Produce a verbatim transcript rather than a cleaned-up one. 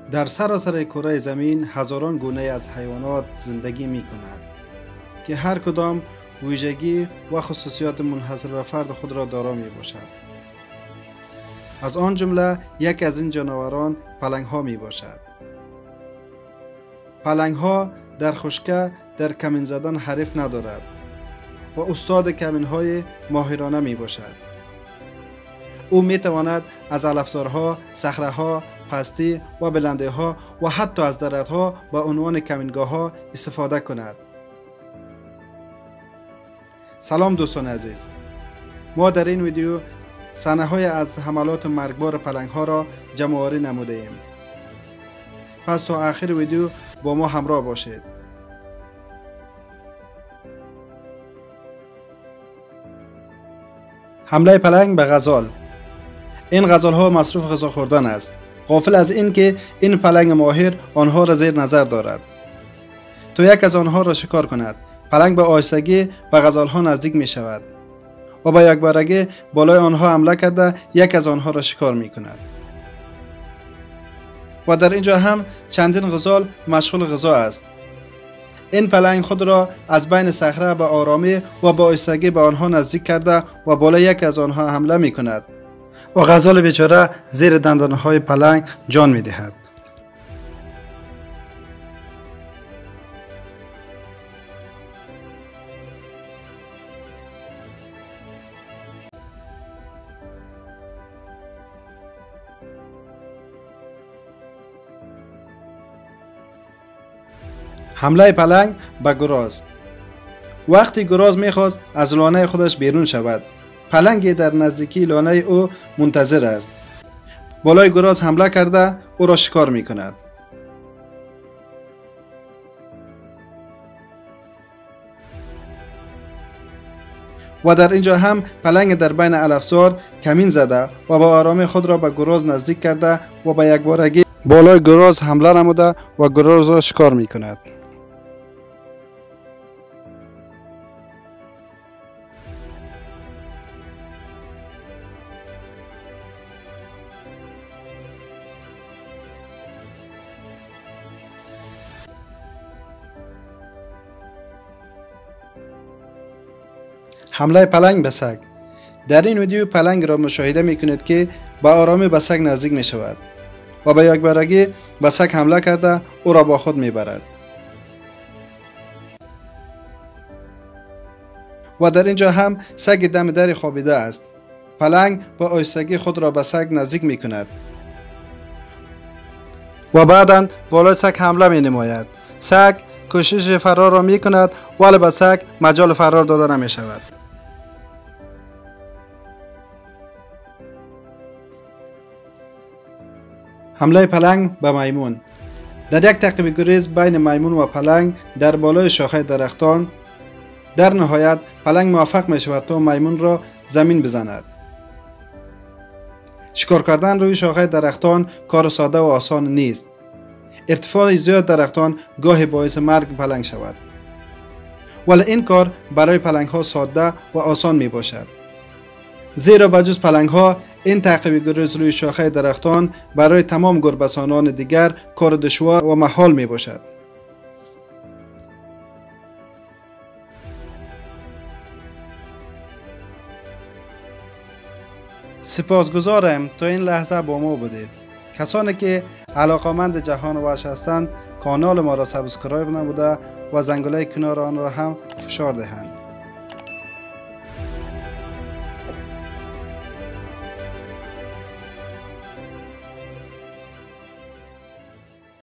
در سراسر کره زمین هزاران گونه از حیوانات زندگی می کند که هر کدام ویژگی و خصوصیات منحصر به فرد خود را دارا می باشد. از آن جمله یک از این جانوران پلنگ ها می باشد. پلنگ ها در خشکی در کمین زدن حریف ندارد و استاد کمین های ماهرانه می باشد. او می تواند از علفزارها، صخره‌ها، پستی و بلنده ها و حتی از درختها به عنوان کمینگاه ها استفاده کند. سلام دوستان عزیز، ما در این ویدیو صحنه های از حملات مرگبار پلنگ ها را جمع آوری نموده ایم. پس تا آخر ویدیو با ما همراه باشید. حمله پلنگ به غزال. این غزال ها مصروف غذا خوردن است، غافل از این که این پلنگ ماهر آنها را زیر نظر دارد. تا یک از آنها را شکار کند، پلنگ به آهستگی به غزال ها نزدیک می شود و با یک بارگی بالای آنها حمله کرده یک از آنها را شکار می کند. و در اینجا هم چندین غزال مشغول غذا است. این پلنگ خود را از بین صخره به آرامی و با آهستگی به آنها نزدیک کرده و بالای یک از آنها حمله می کند و غزال بیچاره زیر دندانهای پلنگ جان می دهد. حمله پلنگ به گراز. وقتی گراز میخواست از لانه خودش بیرون شود، پلنگ در نزدیکی لانه او منتظر است. بالای گراز حمله کرده او را شکار میکند. و در اینجا هم پلنگ در بین علفزار کمین زده و با آرامی خود را به گراز نزدیک کرده و با یک بارگی بالای گراز حمله نموده و گراز را شکار میکند. حمله پلنگ به سگ. در این ویدیو پلنگ را مشاهده میکنید که با آرامی به سگ نزدیک می شود و با یک بارگی به سگ حمله کرده او را با خود میبرد. و در اینجا هم سگ دم در خوابیده است. پلنگ با آهستگی خود را به سگ نزدیک می کند و بعدا بالای سگ حمله می نماید. سگ کوشش فرار را می کند ولی به سگ مجال فرار داده نمی شود. حمله پلنگ به میمون. در یک تعقیب گریز بین میمون و پلنگ در بالای شاخه درختان، در نهایت پلنگ موفق می شود تا میمون را زمین بزند. شکار کردن روی شاخه درختان کار ساده و آسان نیست. ارتفاع زیاد درختان گاهی باعث مرگ پلنگ شود. ولی این کار برای پلنگ ها ساده و آسان می باشد. زیرا بجز پلنگ ها این تعقیب گریز روی شاخه درختان برای تمام گربه‌سانان دیگر کار دشوار و محال می باشد. سپاسگزارم تا این لحظه با ما بودید. کسانی که علاقمند جهان وحش هستند کانال ما را سابسکرایب نموده و زنگوله کنار آن را هم فشار دهند.